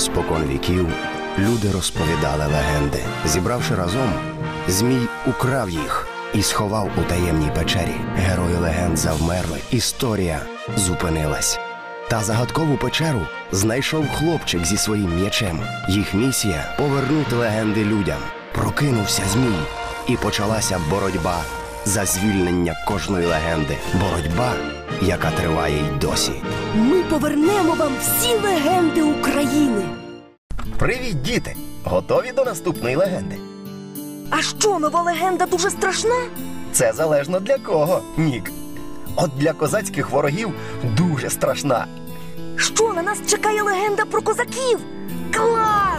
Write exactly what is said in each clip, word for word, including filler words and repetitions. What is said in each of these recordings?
Спокон віків люди розповідали легенди. Зібравши разом, Змій украв їх і сховав у таємній печері. Герої легенд завмерли, історія зупинилась. Та загадкову печеру знайшов хлопчик зі своїм м'ячем. Їх місія – повернути легенди людям. Прокинувся Змій, і почалася боротьба за звільнення кожної легенди. Боротьба, яка триває й досі. Ми повернемо вам всі легенди України. Привіт, діти! Готові до наступної легенди? А що, нова легенда дуже страшна? Це залежно для кого, Нік. От для козацьких ворогів дуже страшна. Що, на нас чекає легенда про козаків? Клас!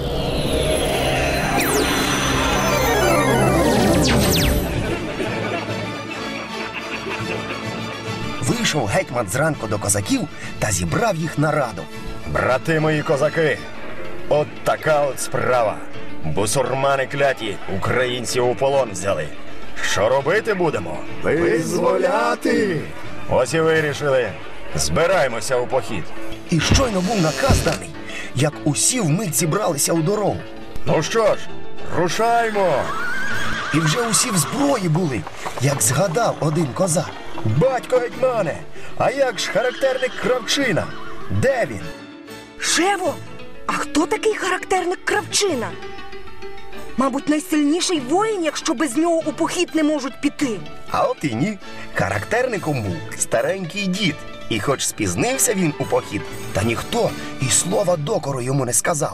Вийшов гетьман зранку до козаків та зібрав їх на раду. Брати мої козаки, от така от справа. Бусурмани кляті українців у полон взяли. Що робити будемо? Визволяти! Ось і вирішили. Збираємося у похід. І щойно був наказ даний, як усі вмить зібралися у дорогу. Ну що ж, рушаймо! І вже усі в зброї були, як згадав один козак. Батько гетьмане, а як ж характерник Кравчина? Де він? Шево, а хто такий характерник Кравчина? Мабуть, найсильніший воїн, якщо без нього у похід не можуть піти. А от і ні. Характерником був старенький дід. І хоч спізнився він у похід, та ніхто і слова докору йому не сказав.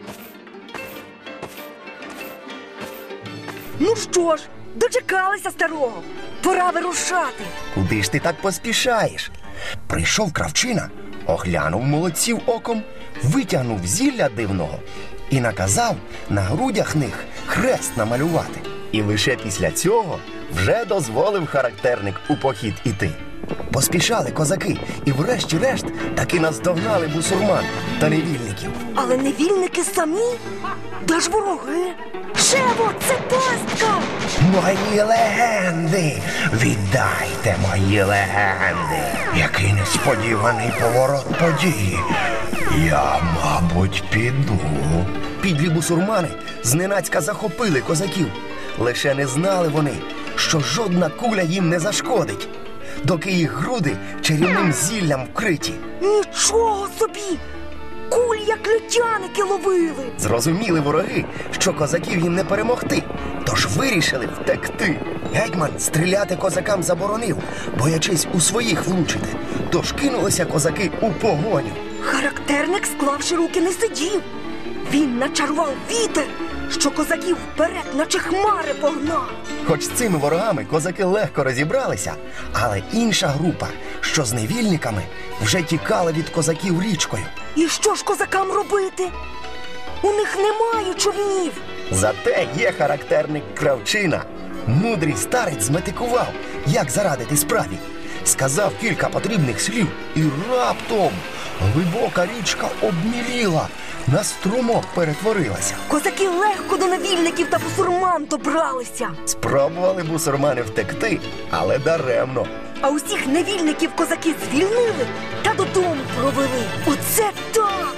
Ну що ж, дочекалися старого. Пора вирушати. Куди ж ти так поспішаєш? Прийшов Кравчина, оглянув молодців оком, витягнув зілля дивного і наказав на грудях них хрест намалювати. І лише після цього вже дозволив характерник у похід іти. Поспішали козаки і врешті-решт таки наздогнали бусурман та невільників. Але невільники самі? Де ж вороги? Шево, це пастка! Мої легенди! Віддайте мої легенди! Який несподіваний поворот події! Я, мабуть, піду. Підлі бусурмани зненацька захопили козаків. Лише не знали вони, що жодна куля їм не зашкодить, доки їх груди чарівним зіллям вкриті. Нічого собі! Кулі, як льодяники, ловили! Зрозуміли вороги, що козаків їм не перемогти, тож вирішили втекти. Гетьман стріляти козакам заборонив, боячись у своїх влучити. Тож кинулися козаки у погоню. Характерник, склавши руки, не сидів. Він начарував вітер, що козаків вперед, наче хмари, погнав. Хоч з цими ворогами козаки легко розібралися, але інша група, що з невільниками, вже тікала від козаків річкою. І що ж козакам робити? У них немає човнів. Зате є характерник Кравчина. Мудрий старець зметикував, як зарадити справі. Сказав кілька потрібних слів, і раптом глибока річка обміліла, на струмок перетворилася. Козаки легко до невільників та бусурман добралися. Спробували бусурмани втекти, але даремно. А усіх невільників козаки звільнили та додому провели. Оце так!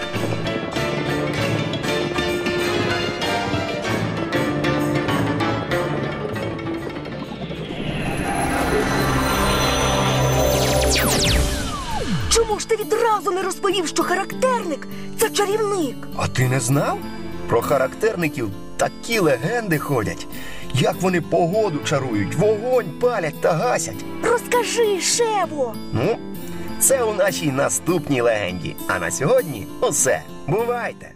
Чому ж ти відразу не розповів, що характерник – це чарівник? А ти не знав? Про характерників такі легенди ходять. Як вони погоду чарують, вогонь палять та гасять. Розкажи, Шево! Ну, це у нашій наступній легенді. А на сьогодні усе. Бувайте!